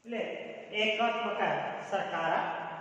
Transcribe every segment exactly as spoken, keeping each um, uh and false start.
ಇಲ್ಲಿ ಏಕಾತ್ಮಕ ಸರ್ಕಾರ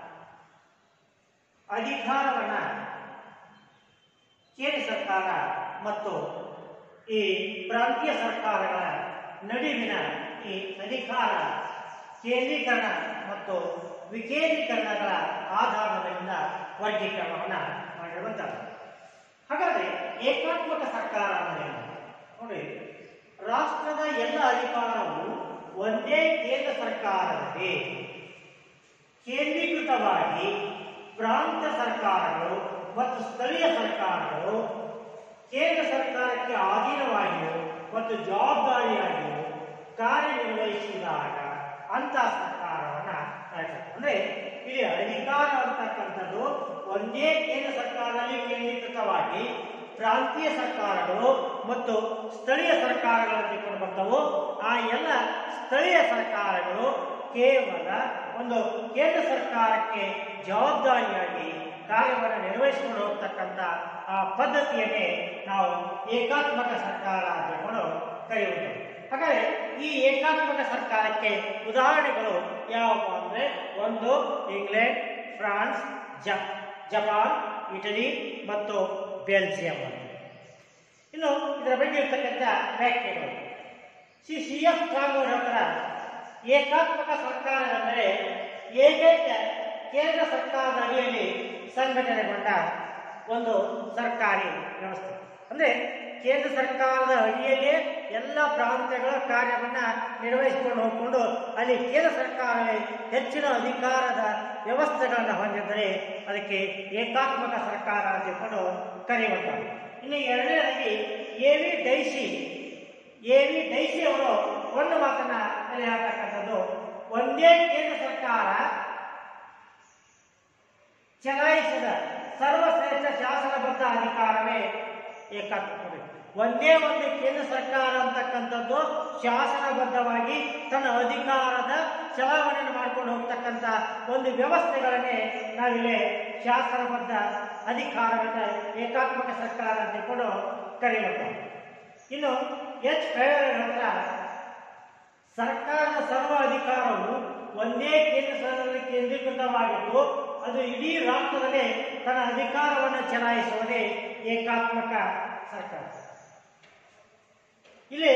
ಅಧಿಕಾರವನ್ನ ಕೇಂದ್ರ ಸರ್ಕಾರ ಮತ್ತು ಈ ಪ್ರಾಂತೀಯ ಸರ್ಕಾರಗಳ ನಡುವಿನ ಈ ಅಧಿಕಾರ ಕೇಂದ್ರೀಕರಣ ಮತ್ತು ವಿಕೇಂದ್ರೀಕರಣಗಳ ಆಧಾರದ ಮೇಲಿನ ವರ್ಗೀಕರಣವನ್ನು ಮಾಡಿರುವಂಥದ್ದು. ಹಾಗಾದರೆ ಏಕಾತ್ಮಕ ಸರ್ಕಾರ ಅಂದರೆ ನೋಡಿ, ರಾಷ್ಟ್ರದ ಎಲ್ಲ ಅಧಿಕಾರವು ಒಂದೇ ಕೇಂದ್ರ ಸರ್ಕಾರದಲ್ಲಿ ಕೇಂದ್ರೀಕೃತವಾಗಿ ಪ್ರಾಂತ ಸರ್ಕಾರಗಳು ಮತ್ತು ಸ್ಥಳೀಯ ಸರ್ಕಾರಗಳು ಕೇಂದ್ರ ಸರ್ಕಾರಕ್ಕೆ ಅಧೀನವಾಗಿಯೂ ಮತ್ತು ಜವಾಬ್ದಾರಿಯಾಗಿಯೂ ಕಾರ್ಯನಿರ್ವಹಿಸಿದಾಗ ಅಂತ ಸರ್ಕಾರವನ್ನು ಅಂದ್ರೆ ಇಲ್ಲಿ ಅಧಿಕಾರ ಅಂತಕ್ಕಂಥದ್ದು ಒಂದೇ ಕೇಂದ್ರ ಸರ್ಕಾರದಲ್ಲಿ ಕೇಂದ್ರೀಕೃತವಾಗಿ ಪ್ರಾಂತೀಯ ಸರ್ಕಾರಗಳು ಮತ್ತು ಸ್ಥಳೀಯ ಸರ್ಕಾರಗಳು ತೆಗೆದುಕೊಂಡು ಬರ್ತವು. ಆ ಎಲ್ಲ ಸ್ಥಳೀಯ ಸರ್ಕಾರಗಳು ಕೇವಲ ಒಂದು ಕೇಂದ್ರ ಸರ್ಕಾರಕ್ಕೆ ಜವಾಬ್ದಾರಿಯಾಗಿ ಕಾರ್ಯವನ್ನು ನಿರ್ವಹಿಸಿಕೊಂಡು ಹೋಗ್ತಕ್ಕಂಥ ಆ ಪದ್ಧತಿಯನ್ನೇ ನಾವು ಏಕಾತ್ಮಕ ಸರ್ಕಾರ ಅಂತ ಕರೆಯುವುದು. ಹಾಗಾದರೆ ಈ ಏಕಾತ್ಮಕ ಸರ್ಕಾರಕ್ಕೆ ಉದಾಹರಣೆಗಳು ಯಾವುವು ಅಂದರೆ ಒಂದು ಇಂಗ್ಲೆಂಡ್, ಫ್ರಾನ್ಸ್, ಜಪ್ ಜಪಾನ್, ಇಟಲಿ ಮತ್ತು ಬೆಲ್ಜಿಯಂ. ಇನ್ನು ಇದರ ಬಗ್ಗೆ ಇರ್ತಕ್ಕಂಥ ವ್ಯಾಖ್ಯೆಗಳು ಸಿ ಸಿ ಎಫ್ ಕಾಂಗೋರ್ ಅವರ ಏಕಾತ್ಮಕ ಸರ್ಕಾರ ಎಂದರೆ ಏಕೈಕ ಕೇಂದ್ರ ಸರ್ಕಾರದ ಅಡಿಯಲ್ಲಿ ಸಂಘಟನೆಗೊಂಡ ಒಂದು ಸರ್ಕಾರಿ ವ್ಯವಸ್ಥೆ. ಅಂದರೆ ಕೇಂದ್ರ ಸರ್ಕಾರದ ಅಡಿಯಲ್ಲೇ ಎಲ್ಲ ಪ್ರಾಂತ್ಯಗಳ ಕಾರ್ಯವನ್ನು ನಿರ್ವಹಿಸಿಕೊಂಡು ಹೋಗಿಕೊಂಡು ಅಲ್ಲಿ ಕೇಂದ್ರ ಸರ್ಕಾರವೇ ಹೆಚ್ಚಿನ ಅಧಿಕಾರದ ವ್ಯವಸ್ಥೆಗಳನ್ನು ಹೊಂದಿದ್ದರೆ ಅದಕ್ಕೆ ಏಕಾತ್ಮಕ ಸರ್ಕಾರ ಅಂತ ತಿಳ್ಕೊಂಡು ಕರೆಯುವಂಥದ್ದು. ಇನ್ನು ಎರಡನೇದಾಗಿ A V Dicey A V Dicey ಅವರು ಒಂದು ಮಾತನ್ನ ಅಲ್ಲಿ ಹೇಳ್ತಕ್ಕಂಥದ್ದು, ಒಂದೇ ಕೇಂದ್ರ ಸರ್ಕಾರ ಚಲಾಯಿಸಿದ ಸರ್ವಶ್ರೇಷ್ಠ ಶಾಸನಬದ್ಧ ಅಧಿಕಾರವೇ ಏಕಾತ್ಮಕ. ಒಂದೇ ಒಂದು ಕೇಂದ್ರ ಸರ್ಕಾರ ಅಂತಕ್ಕಂಥದ್ದು ಶಾಸನಬದ್ಧವಾಗಿ ತನ್ನ ಅಧಿಕಾರದ ಚಲಾವಣೆಯನ್ನು ಮಾಡ್ಕೊಂಡು ಹೋಗ್ತಕ್ಕಂಥ ಒಂದು ವ್ಯವಸ್ಥೆಗಳನ್ನೇ ನಾವಿಲ್ಲಿ ಶಾಸನಬದ್ಧ ಅಧಿಕಾರವನ್ನು ಏಕಾತ್ಮಕ ಸರ್ಕಾರ ಅಂತ ತಿಳ್ಕೊಂಡು ಕರೆಯುತ್ತೇವೆ. ಇನ್ನು ಎಚ್ ಹತ್ರ ಸರ್ಕಾರದ ಸರ್ವ ಅಧಿಕಾರವು ಒಂದೇ ಕೇಂದ್ರ ಸರ್ಕಾರದಲ್ಲಿ ಕೇಂದ್ರೀಕೃತವಾಗಿದ್ದು ಅದು ಇಡೀ ರಾಷ್ಟ್ರದಲ್ಲಿ ತನ್ನ ಅಧಿಕಾರವನ್ನು ಚಲಾಯಿಸುವುದೇ ಏಕಾತ್ಮಕ ಸರ್ಕಾರ. ಇಲ್ಲಿ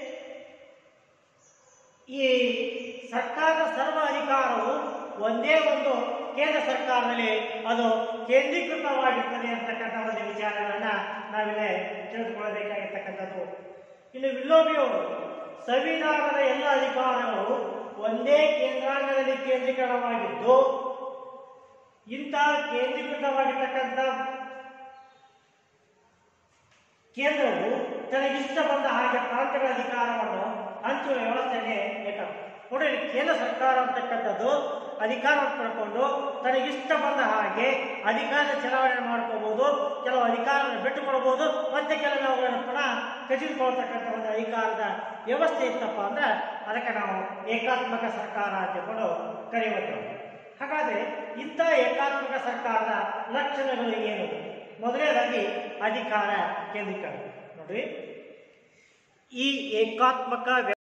ಈ ಸರ್ಕಾರದ ಸರ್ವ ಅಧಿಕಾರವು ಒಂದೇ ಒಂದು ಕೇಂದ್ರ ಸರ್ಕಾರದಲ್ಲಿ ಅದು ಕೇಂದ್ರೀಕೃತವಾಗಿರ್ತದೆ ಅಂತಕ್ಕಂಥ ಒಂದು ವಿಚಾರಗಳನ್ನ ನಾವಿಲ್ಲಿ ತಿಳಿದುಕೊಳ್ಳಬೇಕಾಗಿರ್ತಕ್ಕಂಥದ್ದು. ಇನ್ನು ವಿಲ್ಲೋಬಿಯವರು ಸಂವಿಧಾನದ ಎಲ್ಲ ಅಧಿಕಾರಗಳು ಒಂದೇ ಕೇಂದ್ರಾಂಗದಲ್ಲಿ ಕೇಂದ್ರೀಕರಣವಾಗಿದ್ದು ಇಂತಹ ಕೇಂದ್ರೀಕೃತವಾಗಿರ್ತಕ್ಕಂಥ ಕೇಂದ್ರವು ತನಗಿಷ್ಟ ಬಂದ ಹಾಗೆ ಪ್ರಾಂತ್ಯಗಳ ಅಧಿಕಾರವನ್ನು ಹಂಚುವ ವ್ಯವಸ್ಥೆಗೆ ಬೇಕಾಗುತ್ತೆ. ನೋಡಿ, ಕೇಂದ್ರ ಸರ್ಕಾರ ಅಂತಕ್ಕಂಥದ್ದು ಅಧಿಕಾರವನ್ನು ಪಡ್ಕೊಂಡು ತನಗಿಷ್ಟ ಬಂದ ಹಾಗೆ ಅಧಿಕಾರದ ಚಲಾವಣೆ ಮಾಡ್ಕೋಬಹುದು, ಕೆಲವು ಅಧಿಕಾರವನ್ನು ಬಿಟ್ಟುಕೊಳ್ಬಹುದು, ಮತ್ತೆ ಕೆಲವು ಅವುಗಳನ್ನು ಪುನಃ ಕಸಿದುಕೊಳ್ತಕ್ಕಂಥ ಒಂದು ಅಧಿಕಾರದ ವ್ಯವಸ್ಥೆ ಇತ್ತಪ್ಪ ಅಂದ್ರೆ ಅದಕ್ಕೆ ನಾವು ಏಕಾತ್ಮಕ ಸರ್ಕಾರ ಅಂತಕೊಂಡು ಕರೆಯುತ್ತೇವೆ. ಹಾಗಾದರೆ ಇಂಥ ಏಕಾತ್ಮಕ ಸರ್ಕಾರದ ಲಕ್ಷಣಗಳು ಏನು? ಮೊದಲನೇದಾಗಿ ಅಧಿಕಾರ ಕೇಂದ್ರೀಕರಣ. ನೋಡ್ರಿ, ಈ ಏಕಾತ್ಮಕ